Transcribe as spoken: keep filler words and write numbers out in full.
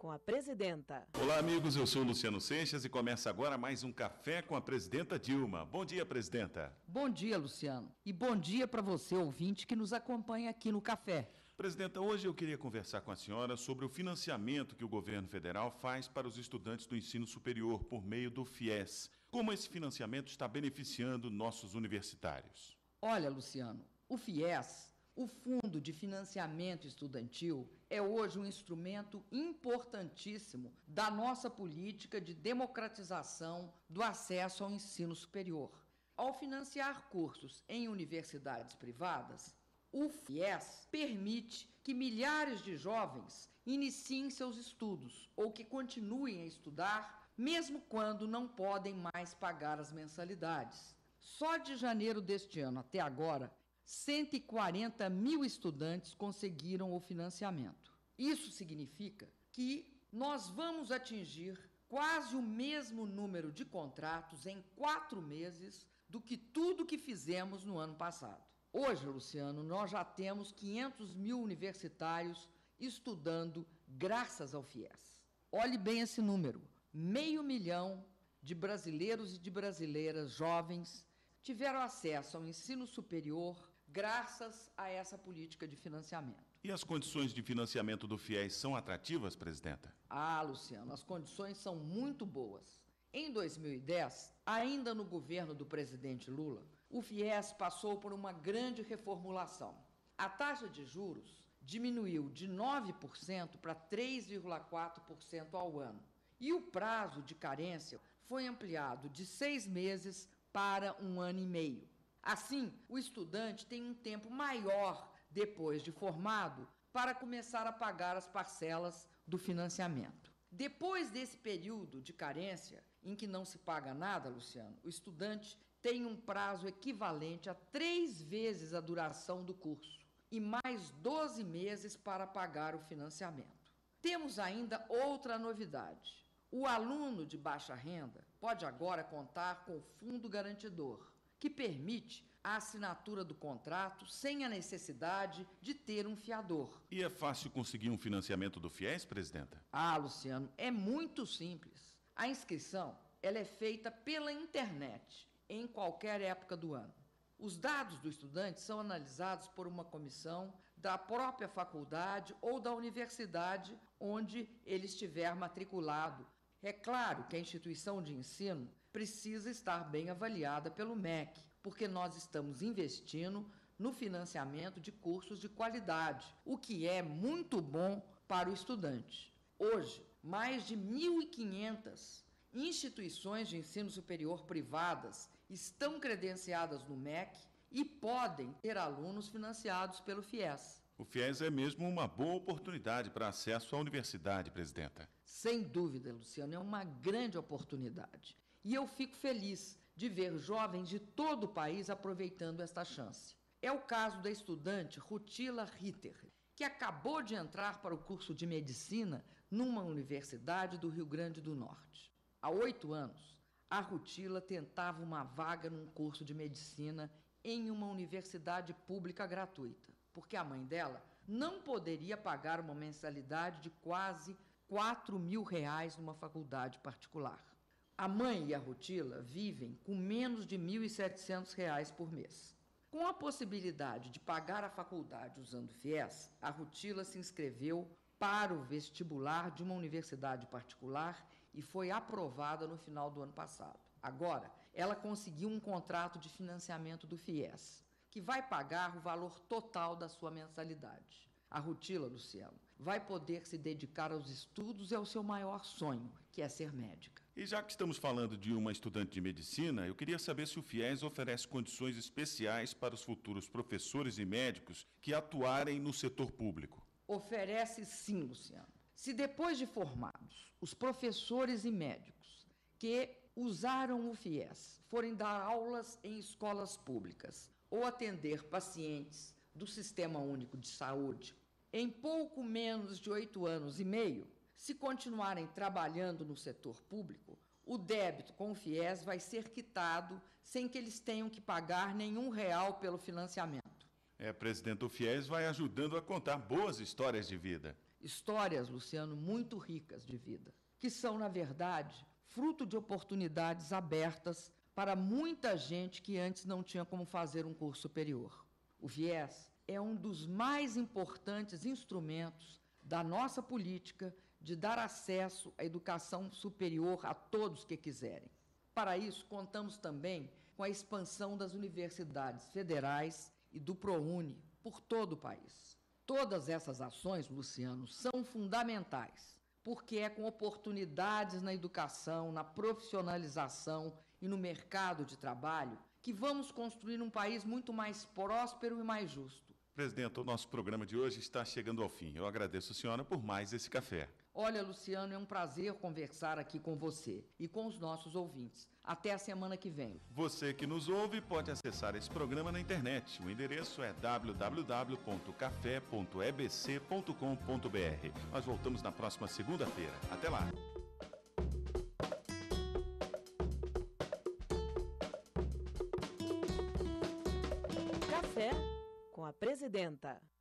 com a Presidenta. Olá, amigos, eu sou o Luciano Seixas e começa agora mais um Café com a Presidenta Dilma. Bom dia, Presidenta. Bom dia, Luciano. E bom dia para você, ouvinte, que nos acompanha aqui no Café. Presidenta, hoje eu queria conversar com a senhora sobre o financiamento que o governo federal faz para os estudantes do ensino superior por meio do FIES. Como esse financiamento está beneficiando nossos universitários? Olha, Luciano, o FIES, o Fundo de Financiamento Estudantil, é hoje um instrumento importantíssimo da nossa política de democratização do acesso ao ensino superior. Ao financiar cursos em universidades privadas, o FIES permite que milhares de jovens iniciem seus estudos ou que continuem a estudar, mesmo quando não podem mais pagar as mensalidades. Só de janeiro deste ano até agora, cento e quarenta mil estudantes conseguiram o financiamento. Isso significa que nós vamos atingir quase o mesmo número de contratos em quatro meses do que tudo que fizemos no ano passado. Hoje, Luciano, nós já temos quinhentos mil universitários estudando graças ao FIES. Olhe bem esse número. Meio milhão de brasileiros e de brasileiras jovens tiveram acesso ao ensino superior graças a essa política de financiamento. E as condições de financiamento do FIES são atrativas, Presidenta? Ah, Luciano, as condições são muito boas. Em dois mil e dez, ainda no governo do presidente Lula, o FIES passou por uma grande reformulação. A taxa de juros diminuiu de nove por cento para três vírgula quatro por cento ao ano. E o prazo de carência foi ampliado de seis meses para um ano e meio. Assim, o estudante tem um tempo maior depois de formado para começar a pagar as parcelas do financiamento. Depois desse período de carência, em que não se paga nada, Luciano, o estudante tem um prazo equivalente a três vezes a duração do curso e mais doze meses para pagar o financiamento. Temos ainda outra novidade. O aluno de baixa renda pode agora contar com o Fundo Garantidor, que permite a assinatura do contrato sem a necessidade de ter um fiador. E é fácil conseguir um financiamento do FIES, Presidenta? Ah, Luciano, é muito simples. A inscrição ela é feita pela internet, em qualquer época do ano. Os dados do estudante são analisados por uma comissão da própria faculdade ou da universidade onde ele estiver matriculado. É claro que a instituição de ensino precisa estar bem avaliada pelo M E C, porque nós estamos investindo no financiamento de cursos de qualidade, o que é muito bom para o estudante. Hoje, mais de mil e quinhentas instituições de ensino superior privadas estão credenciadas no M E C e podem ter alunos financiados pelo FIES. O FIES é mesmo uma boa oportunidade para acesso à universidade, Presidenta. Sem dúvida, Luciano, é uma grande oportunidade. E eu fico feliz de ver jovens de todo o país aproveitando esta chance. É o caso da estudante Rutila Ritter, que acabou de entrar para o curso de medicina numa universidade do Rio Grande do Norte. Há oito anos, a Rutila tentava uma vaga num curso de medicina em uma universidade pública gratuita, porque a mãe dela não poderia pagar uma mensalidade de quase quatro mil reais numa faculdade particular. A mãe e a Rutila vivem com menos de mil e setecentos reais por mês. Com a possibilidade de pagar a faculdade usando o FIES, a Rutila se inscreveu para o vestibular de uma universidade particular e foi aprovada no final do ano passado. Agora, ela conseguiu um contrato de financiamento do FIES, que vai pagar o valor total da sua mensalidade. A Rutila, Luciano, vai poder se dedicar aos estudos e ao seu maior sonho, que é ser médica. E já que estamos falando de uma estudante de medicina, eu queria saber se o FIES oferece condições especiais para os futuros professores e médicos que atuarem no setor público. Oferece sim, Luciano. Se depois de formados, os professores e médicos que usaram o FIES forem dar aulas em escolas públicas ou atender pacientes do Sistema Único de Saúde, em pouco menos de oito anos e meio, se continuarem trabalhando no setor público, o débito com o FIES vai ser quitado sem que eles tenham que pagar nenhum real pelo financiamento. É, presidente, o FIES vai ajudando a contar boas histórias de vida. Histórias, Luciano, muito ricas de vida, que são, na verdade, fruto de oportunidades abertas para muita gente que antes não tinha como fazer um curso superior. O FIES é um dos mais importantes instrumentos da nossa política de dar acesso à educação superior a todos que quiserem. Para isso, contamos também com a expansão das universidades federais e do ProUni por todo o país. Todas essas ações, Luciano, são fundamentais, porque é com oportunidades na educação, na profissionalização e no mercado de trabalho que vamos construir um país muito mais próspero e mais justo. Presidente, o nosso programa de hoje está chegando ao fim. Eu agradeço a senhora por mais esse café. Olha, Luciano, é um prazer conversar aqui com você e com os nossos ouvintes. Até a semana que vem. Você que nos ouve pode acessar esse programa na internet. O endereço é w w w ponto café ponto e b c ponto com ponto b r. Nós voltamos na próxima segunda-feira. Até lá. Café com a Presidenta.